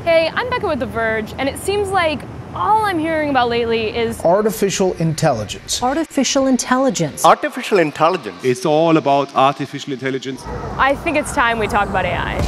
Hey, I'm Becca with The Verge, and it seems like all I'm hearing about lately is artificial intelligence. Artificial intelligence. Artificial intelligence. It's all about artificial intelligence. I think it's time we talk about AI.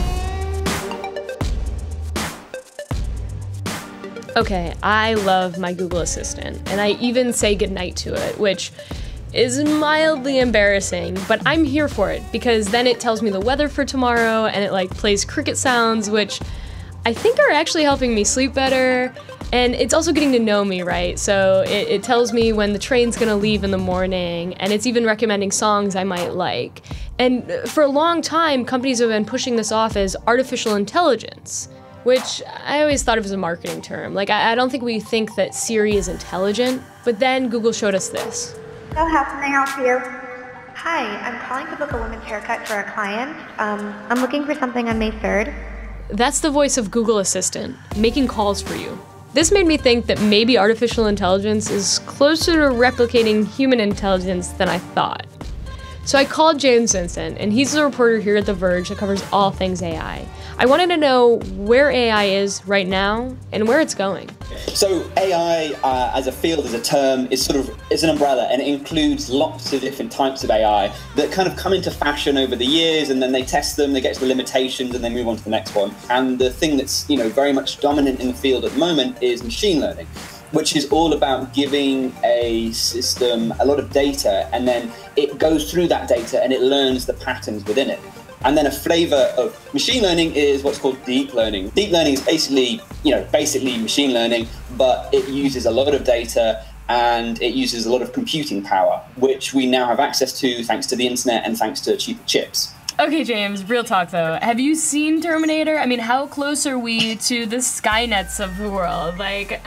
Okay, I love my Google Assistant, and I even say goodnight to it, which is mildly embarrassing, but I'm here for it because then it tells me the weather for tomorrow and it like plays cricket sounds, which I think are actually helping me sleep better. And it's also getting to know me, right? So it tells me when the train's gonna leave in the morning, and it's even recommending songs I might like. And for a long time, companies have been pushing this off as artificial intelligence, which I always thought of as a marketing term. Like, I don't think we think that Siri is intelligent, but then Google showed us this. So how can I help you? Hi, I'm calling to book a women's haircut for a client. I'm looking for something on May 3rd. That's the voice of Google Assistant, making calls for you. This made me think that maybe artificial intelligence is closer to replicating human intelligence than I thought. So I called James Vincent, and he's a reporter here at The Verge that covers all things AI. I wanted to know where AI is right now and where it's going. So AI as a field, as a term, is an umbrella, and it includes lots of different types of AI that kind of come into fashion over the years, and then they test them, they get to the limitations, and they move on to the next one. And the thing that's very much dominant in the field at the moment is machine learning, which is all about giving a system a lot of data, and then it goes through that data and it learns the patterns within it. And then a flavor of machine learning is what's called deep learning. Deep learning is basically machine learning, but it uses a lot of data and it uses a lot of computing power, which we now have access to thanks to the internet and thanks to cheaper chips. Okay, James, real talk though. Have you seen Terminator? I mean, how close are we to the Skynets of the world? Like,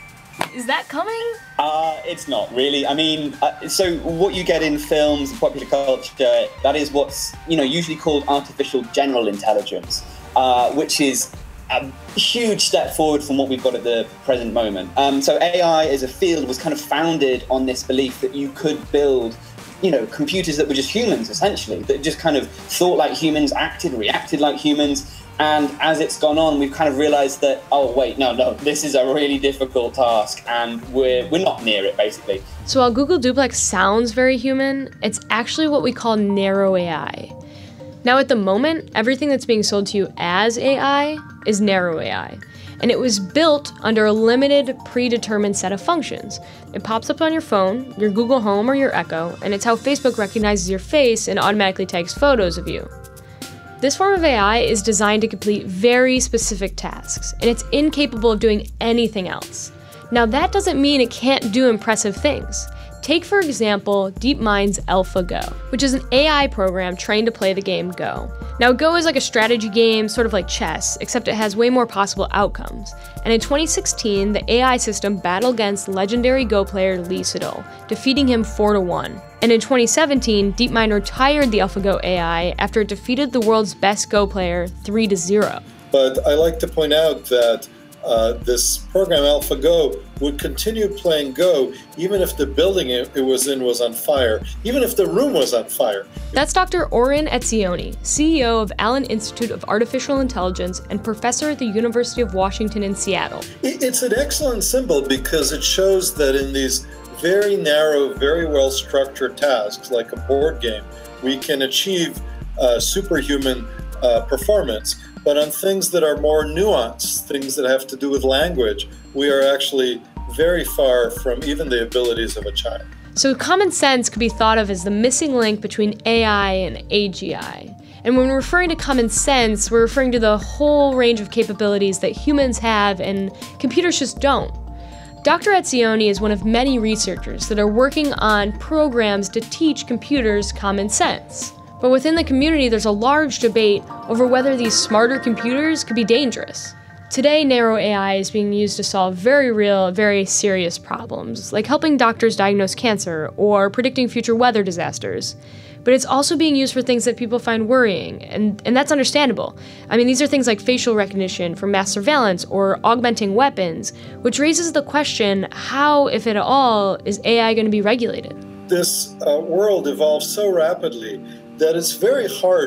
is that coming? It's not really. I mean, so what you get in films and popular culture, that is what's usually called artificial general intelligence, which is a huge step forward from what we've got at the present moment. So AI as a field was kind of founded on this belief that you could build computers that were just humans, essentially, that just kind of thought like humans, reacted like humans. And as it's gone on, we've kind of realized that, oh, wait, no, this is a really difficult task, and we're not near it, basically. So while Google Duplex sounds very human, it's actually what we call narrow AI. Now, at the moment, everything that's being sold to you as AI is narrow AI. And it was built under a limited, predetermined set of functions. It pops up on your phone, your Google Home, or your Echo, and it's how Facebook recognizes your face and automatically tags photos of you. This form of AI is designed to complete very specific tasks, and it's incapable of doing anything else. Now, that doesn't mean it can't do impressive things. Take, for example, DeepMind's Alphago, which is an AI program trained to play the game Go. Now, Go is like a strategy game, sort of like chess, except it has way more possible outcomes. And in 2016, the AI system battled against legendary Go player Lee Sedol, defeating him 4-1. And in 2017, DeepMind retired the Alphago AI after it defeated the world's best Go player 3-0. But I like to point out that this program Alphago would continue playing Go even if the building it was in was on fire, even if the room was on fire. That's Dr. Oren Etzioni, CEO of Allen Institute of Artificial Intelligence and professor at the University of Washington in Seattle. It's an excellent symbol because it shows that in these very narrow, very well-structured tasks like a board game, we can achieve superhuman performance. But on things that are more nuanced, things that have to do with language, we are actually very far from even the abilities of a child. So common sense could be thought of as the missing link between AI and AGI. And when we're referring to common sense, we're referring to the whole range of capabilities that humans have and computers just don't. Dr. Etzioni is one of many researchers that are working on programs to teach computers common sense. But within the community, there's a large debate over whether these smarter computers could be dangerous. Today, narrow AI is being used to solve very real, very serious problems, like helping doctors diagnose cancer or predicting future weather disasters. But it's also being used for things that people find worrying, and that's understandable. I mean, these are things like facial recognition for mass surveillance or augmenting weapons, which raises the question, how, if at all, is AI going to be regulated? This world evolves so rapidly that it's very hard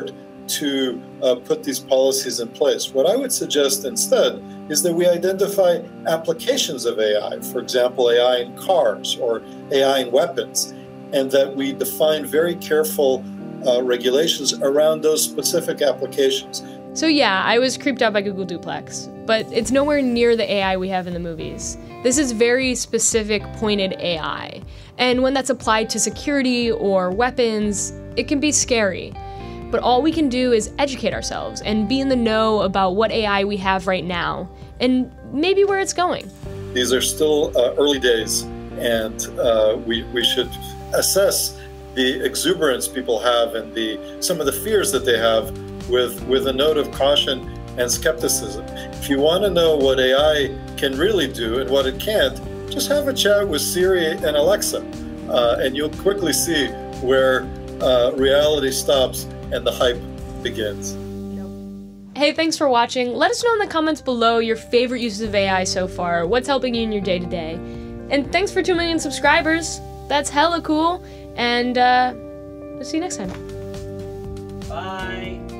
to put these policies in place. What I would suggest instead is that we identify applications of AI, for example, AI in cars or AI in weapons, and that we define very careful regulations around those specific applications. So yeah, I was creeped out by Google Duplex, but it's nowhere near the AI we have in the movies. This is very specific, pointed AI. And when that's applied to security or weapons, it can be scary. But all we can do is educate ourselves and be in the know about what AI we have right now, and maybe where it's going. These are still early days, and we should assess the exuberance people have and some of the fears that they have with a note of caution and skepticism. If you want to know what AI can really do and what it can't, just have a chat with Siri and Alexa, and you'll quickly see where reality stops and the hype begins. Hey, thanks for watching. Let us know in the comments below your favorite uses of AI so far, what's helping you in your day-to-day. And thanks for 2 million subscribers. That's hella cool. And we'll see you next time. Bye.